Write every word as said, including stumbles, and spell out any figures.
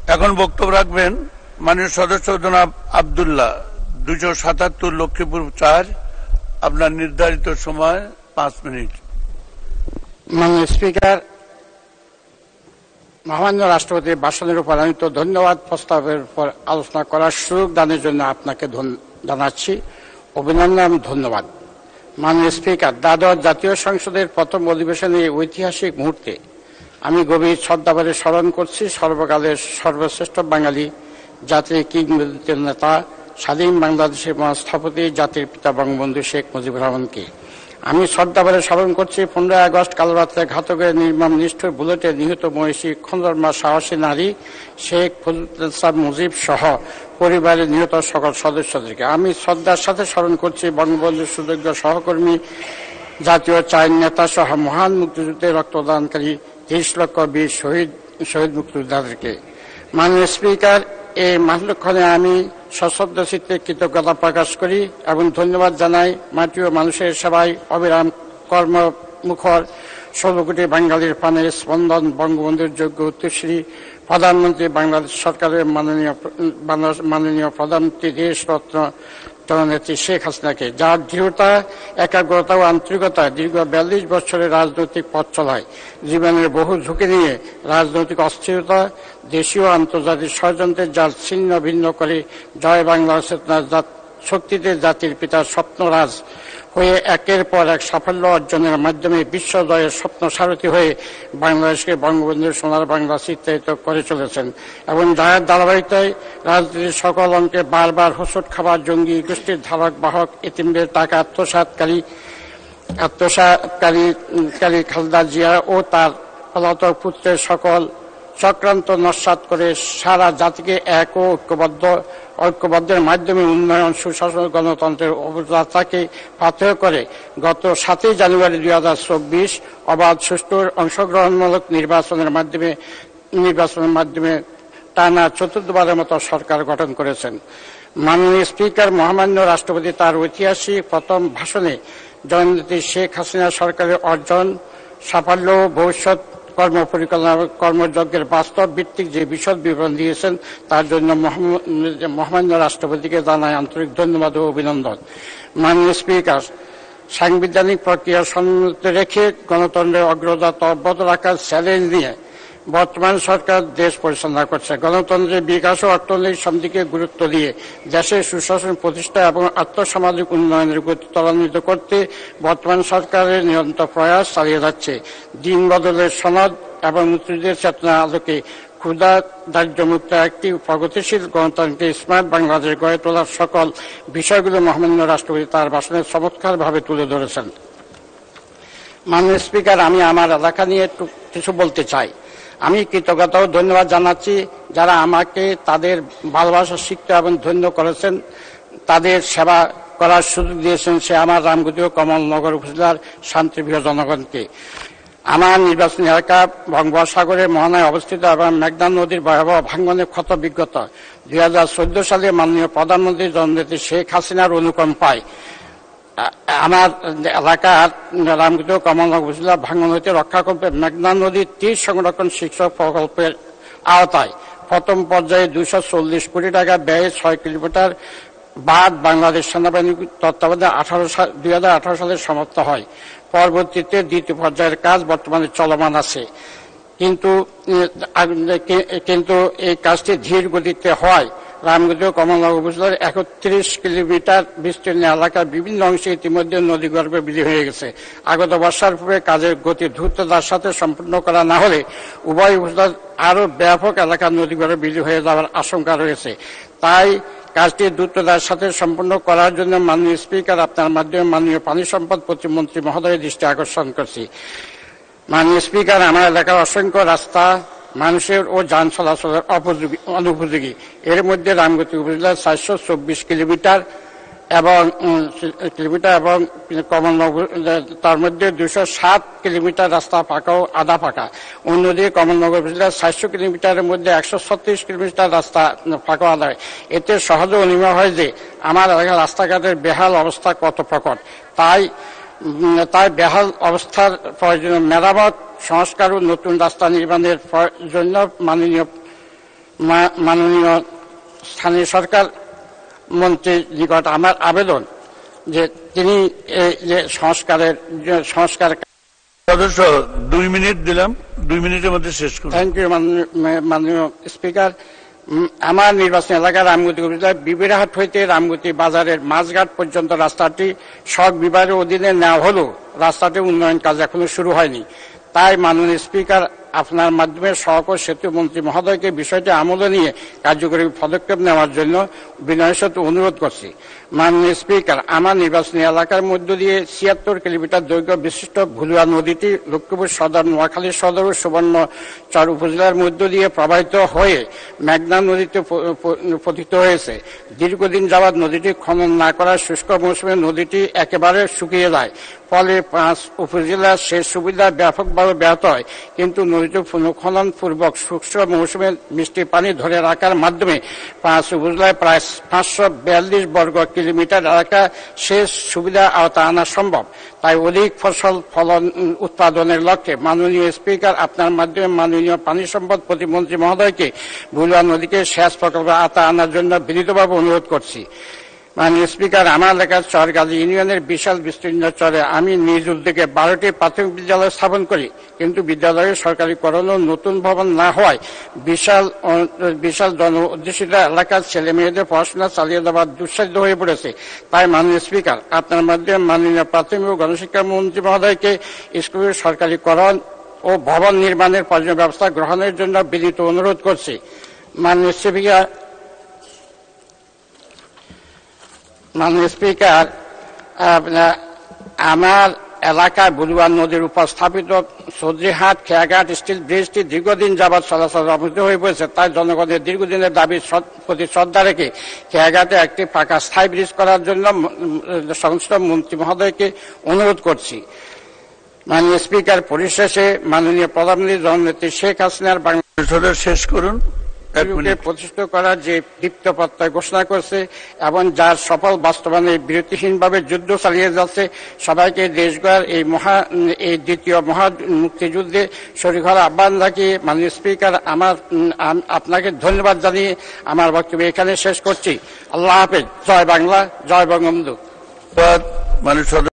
এখন বক্তব্য রাখবেন মাননীয় সদস্য জনাব আব্দুল্লাহ, দুশো সাতাত্তর লক্ষ্মীপুর চার। আপনার নির্ধারিত সময় পাঁচ মিনিট। মাননীয় স্পিকার, মহামান্য রাষ্ট্রপতির ভাষণের উপর আমি তো ধন্যবাদ প্রস্তাবের উপর আলোচনা করার সুযোগ দানের জন্য আপনাকে জানাচ্ছি অভিনন্দন, ধন্যবাদ। মাননীয় স্পিকার, দ্বাদশ জাতীয় সংসদের প্রথম অধিবেশনে ঐতিহাসিক মুহূর্তে আমি গভীর শ্রদ্ধাভরে স্মরণ করছি সর্বকালের সর্বশ্রেষ্ঠ বাঙালি, জাতির কিংবদন্তি নেতা, স্বাধীন বাংলাদেশের মহাস্থপতি, জাতির পিতা বঙ্গবন্ধু শেখ মুজিবুর রহমানকে। আমি শ্রদ্ধাভরে স্মরণ করছি পনেরোই আগস্ট কালরাত্রে ঘাতকের নির্মম নিষ্ঠুর বুলেটে নিহত মহিষী খন্দরমা সাহসী নারী শেখ ফজলুল মুজিব সহ পরিবারের নিহত সকল সদস্যদেরকে। আমি শ্রদ্ধার সাথে স্মরণ করছি বঙ্গবন্ধুর সুযোগ্য সহকর্মী, জাতীয় চার নেতা সহ মহান মুক্তিযুদ্ধে রক্তদানকারী ত্রিশ লক্ষ বীর শহীদ শহীদ মুক্তিযোদ্ধাদেরকে। মাননীয় স্পিকার, এই মাসলক্ষণে আমি সশ্রদ্ধ চিত্তে কৃতজ্ঞতা প্রকাশ করি এবং ধন্যবাদ জানাই মাটি ও মানুষের সেবায় অবিরাম কর্মমুখর ষোলো কোটি বাঙালির প্রাণের স্পন্দন বঙ্গবন্ধুর যোগ্য উত্তরসূরি প্রধানমন্ত্রী বাংলাদেশ সরকারের মাননীয় মাননীয় প্রধানমন্ত্রী দেশরত্ন জননেত্রী শেখ হাসিনাকে, যার দৃঢ়তা, একাগ্রতা ও আন্তরিকতা দীর্ঘ বিয়াল্লিশ বছরের রাজনৈতিক পথ চলায় জীবনের বহু ঝুঁকি নিয়ে রাজনৈতিক অস্থিরতা, দেশীয় আন্তর্জাতিক ষড়যন্ত্রের জাল ছিন্ন ভিন্ন করে জয় বাংলা চেতনার শক্তিতে জাতির পিতার স্বপ্নরাজ হয়ে একের পর এক সাফল্য অর্জনের মাধ্যমে বিশ্ব জয়ের স্বপ্ন সারথী হয়ে বাংলাদেশকে বঙ্গবন্ধুর সোনার বাংলা চিত্রায়িত করে চলেছেন এবং যার ধারাবাহিকতায় রাজনীতির সকল অঙ্কে বারবার হোঁচট খাবার জঙ্গি গোষ্ঠীর ধারক বাহক এতিমদের টাকা আত্মসাৎকারী আত্মসাৎকারী খালেদা জিয়া ও তার পলাতক পুত্রের সকল চক্রান্ত নস্যাৎ করে সারা জাতিকে এক ও ঐক্যবদ্ধ ঐক্যবদ্ধের মাধ্যমে উন্নয়ন, সুশাসন, গণতন্ত্রের অবযাত্রাকে পাথেয় করে গত সাতই জানুয়ারি দুই হাজার চব্বিশ অবাধ, সুষ্ঠু, অংশগ্রহণমূলক নির্বাচনের মাধ্যমে নির্বাচনের মাধ্যমে টানা চতুর্থবারের মতো সরকার গঠন করেছেন। মাননীয় স্পিকার, মহামান্য রাষ্ট্রপতি তার ঐতিহাসিক প্রথম ভাষণে জননেত্রী শেখ হাসিনা সরকারের অর্জন, সাফল্য, ভবিষ্যৎ কর্মপরিকল্পনা কর্মযজ্ঞের বাস্তব ভিত্তিক যে বিশদ বিবরণ দিয়েছেন তার জন্য মহামান্য রাষ্ট্রপতিকে জানাই আন্তরিক ধন্যবাদ ও অভিনন্দন। মাননীয় স্পিকার, সাংবিধানিক প্রক্রিয়া সম্মত রেখে গণতন্ত্রের অগ্রযাত্রা অব্যাহত রাখার চ্যালেঞ্জ নিয়ে বর্তমান সরকার দেশ পরিচালনা করছে। গণতন্ত্রের বিকাশ ও অর্থনৈতিক সমৃদ্ধিকে গুরুত্ব দিয়ে দেশের সুশাসন প্রতিষ্ঠা এবং আর্থসামাজিক উন্নয়নের গতি ত্বরান্বিত করতে বর্তমান সরকারের নিরন্তর প্রয়াস চালিয়ে যাচ্ছে। দিন বদলের সনদ এবং মুক্তিযুদ্ধের চেতনার আলোকে ক্ষুধা দারিদ্র্যমুক্ত একটি প্রগতিশীল গণতান্ত্রিক স্মার্ট বাংলাদেশ গড়ে তোলার সকল বিষয়গুলো মহামান্য রাষ্ট্রপতি তার ভাষণে চমৎকারভাবে তুলে ধরেছেন। মাননীয় স্পিকার, আমি আমার এলাকা নিয়ে একটু কিছু বলতে চাই। আমি কৃতজ্ঞতা ও ধন্যবাদ জানাচ্ছি যারা আমাকে তাদের ভালোবাসা শিখতে এবং ধন্য করেছেন, তাদের সেবা করার সুযোগ দিয়েছেন সে আমার রামগতি ও কমলনগর উপজেলার শান্তিপ্রিয় জনগণকে। আমার নির্বাচনী এলাকা বঙ্গোপসাগরের মোহনায় অবস্থিত এবং মেঘনা নদীর ভয়াবহ ভাঙ্গনে ক্ষত বিজ্ঞতা দুই হাজার চোদ্দ সালে মাননীয় প্রধানমন্ত্রী জননেত্রী শেখ হাসিনার অনুকম্পায় আমার এলাকার রামগতি ও কমলনগর উপজেলা ভাঙ্গন হইতে রক্ষা করবে মেঘনা নদীর তীর সংরক্ষণ শীর্ষক প্রকল্পের আওতায় প্রথম পর্যায়ে দুইশো চল্লিশ কোটি টাকা ব্যয়ে ছয় কিলোমিটার বাঁধ বাংলাদেশ সেনাবাহিনীর তত্ত্বাবধানে আঠারো সাল দুই হাজার আঠারো সালে সমাপ্ত হয়। পরবর্তীতে দ্বিতীয় পর্যায়ের কাজ বর্তমানে চলমান আছে, কিন্তু কিন্তু এই কাজটি ধীর গতিতে হয় রামগতি ও কমলনগর উপজেলার একত্রিশ কিলোমিটার বিস্তীর্ণ এলাকার বিভিন্ন অংশে ইতিমধ্যে নদীগর্ভে বিলীন হয়ে গেছে। আগত বর্ষার পূর্বে কাজের গতি দ্রুততার সাথে সম্পূর্ণ করা না হলে উভয় উপজেলার আরো ব্যাপক এলাকার নদীগর্ভে বিলীন হয়ে যাওয়ার আশঙ্কা রয়েছে। তাই কাজটি দ্রুততার সাথে সম্পন্ন করার জন্য মাননীয় স্পিকার আপনার মাধ্যমে মাননীয় পানি সম্পদ প্রতিমন্ত্রী মহোদয়ের দৃষ্টি আকর্ষণ করছি। মাননীয় স্পিকার, আমার এলাকার অসংখ্য রাস্তা মানুষের ও যান চলাচলের অনুপযোগী। এর মধ্যে রামগতি উপজেলার চারশো চব্বিশ কিলোমিটার এবং কিলোমিটার এবং কমলনগর তার মধ্যে দুশো সাত কিলোমিটার রাস্তা পাকা ও আধা পাকা। অন্যদিকে কমলনগর উপজেলার চারশো কিলোমিটারের মধ্যে একশো ছত্রিশ কিলোমিটার রাস্তা ফাঁকা আদায়। এতে সহজে অনুমান হয় যে আমার এলাকার রাস্তাঘাটের বেহাল অবস্থা কত প্রকট। তাই তাই বেহাল অবস্থার প্রয়োজনীয় মেরামত, সংস্কার ও নতুন রাস্তা নির্মাণের জন্য মাননীয় মা- মাননীয় স্থানীয় সরকার মন্ত্রীর নিকট আমার আবেদন যে তিনি এই যে সংস্কারের যে সংস্কার সদস্য দুই মিনিট দিলাম, দুই মিনিটের মধ্যে শেষ করুন। থ্যাংক ইউ মাননীয় স্পিকার। উম, আমার নির্বাচনী এলাকা রামগতি উপজেলার বিবিরাহাট হইতে রামগতি বাজারের মাঝঘাট পর্যন্ত রাস্তাটি সড়ক বিভাগের অধীনে নেওয়া হলেও রাস্তাটির উন্নয়ন কাজ এখনো শুরু হয়নি। তাই মাননীয় স্পিকার আপনার মাধ্যমে সড়ক ও সেতু মন্ত্রী মহোদয়কে বিষয়টি আমলে নিয়ে কার্যকরী পদক্ষেপ নেওয়ার জন্য বিনয়ের সাথে অনুরোধ করছি। মাননীয় স্পিকার, আমার নির্বাচনী এলাকার মধ্য দিয়ে ছিয়াত্তর কিলোমিটার দৈর্ঘ্য বিশিষ্ট ভুলুয়া নদীটি লক্ষ্মীপুর সদর, নোয়াখালী সদর ও সুবর্ণচর উপজেলার মধ্য দিয়ে প্রবাহিত হয়ে মেঘনা নদীতে প- প- পতিত হয়েছে। দীর্ঘদিন যাবৎ নদীটি খনন না করার শুষ্ক মৌসুমে নদীটি একেবারে শুকিয়ে যায়। ফলে পাঁচ উপজেলার সেচ সুবিধা ব্যাপকভাবে ব্যাহত হয়। কিন্তু নদীটি পুনঃখনন পূর্বক শুষ্ক মৌসুমে মিষ্টি পানি ধরে রাখার মাধ্যমে পাঁচ উপজেলায় প্রায় পাঁচশো বিয়াল্লিশ বর্গ কিলোমিটার এলাকা সেচ সুবিধা আওতা আনা সম্ভব। তাই অধিক ফসল ফলন উম, উৎপাদনের লক্ষ্যে মাননীয় স্পিকার আপনার মাধ্যমে মাননীয় পানি সম্পদ প্রতিমন্ত্রী মহোদয়কে ভুলুয়া নদীকে সেচ প্রকল্প আওতা আনার জন্য বিনীতভাবে অনুরোধ করছি। মাননীয় স্পিকার, আমার এলাকার চরগাজী ইউনিয়নের বিশাল বিস্তীর্ণ চরে আমি নিজ উদ্যোগে বারোটি প্রাথমিক বিদ্যালয় স্থাপন করি, কিন্তু বিদ্যালয়ের সরকারিকরণ ও নতুন ভবন না হওয়ায় বিশাল আহ, বিশাল জন অধ্যুষিত এলাকার ছেলে মেয়েদের পড়াশোনা চালিয়ে দেওয়ার দুঃসাধ্য হয়ে পড়েছে। তাই মাননীয় স্পিকার, আপনার মাধ্যমে মাননীয় প্রাথমিক ও গণশিক্ষা মন্ত্রী মহোদয়কে স্কুলের সরকারিকরণ ও ভবন নির্মাণের প্রয়োজনীয় ব্যবস্থা গ্রহণের জন্য বিনীত অনুরোধ করছি। মাননীয় স্পিকার মাননীয় স্পিকার আপনার আমার এলাকায় বুলুয়া নদীর উপর স্থাপিত সদরিহাট খেয়াঘাট স্টিল ব্রিজটি দীর্ঘদিন যাবৎ চলাচল অবরুদ্ধ হয়ে পড়েছে। তাই জনগণের দীর্ঘদিনের দাবির সৎ- প্রতি শ্রদ্ধা রেখে খেয়াঘাটে একটি পাকা স্থায়ী ব্রিজ করার জন্য উম, সংশ্লিষ্ট মন্ত্রী মহোদয়কে অনুরোধ করছি। মাননীয় স্পিকার, পরিশেষে মাননীয় প্রধানমন্ত্রী জননেত্রী শেখ হাসিনার বাংলা সদস্য শেষ করুন, এক কে মিনিট। প্রতিষ্ঠিত করার যে দীপ্ত প্রত্যয় ঘোষণা করছে এবং যার সফল বাস্তবায়নে বিরতিহীনভাবে যুদ্ধ চালিয়ে যাচ্ছে, সবাইকে দেশ গড়ার এই মহা এই দ্বিতীয় মহা মুক্তিযুদ্ধে শরীক হওয়ার আহ্বান রাখিয়ে মাননীয় স্পিকার আমার উম, আম- আপনাকে ধন্যবাদ জানিয়ে আমার বক্তব্য এখানে শেষ করছি। আল্লাহ হাফেজ। জয় বাংলা, জয় বঙ্গবন্ধু। ধন্যবাদ মাননীয় সদস্য।